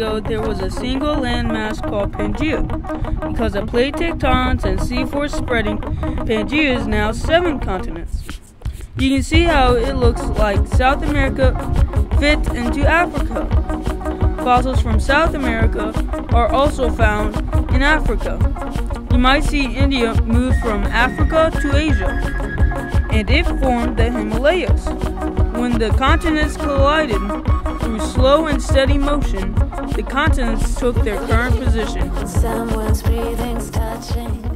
ago, there was a single landmass called Pangaea. Because of plate tectonics and sea force spreading, Pangaea is now 7 continents. You can see how it looks like South America fits into Africa. Fossils from South America are also found in Africa. You might see India move from Africa to Asia, and it formed the Himalayas. When the continents collided through slow and steady motion, the continents took their current position. Someone's breathing's touching.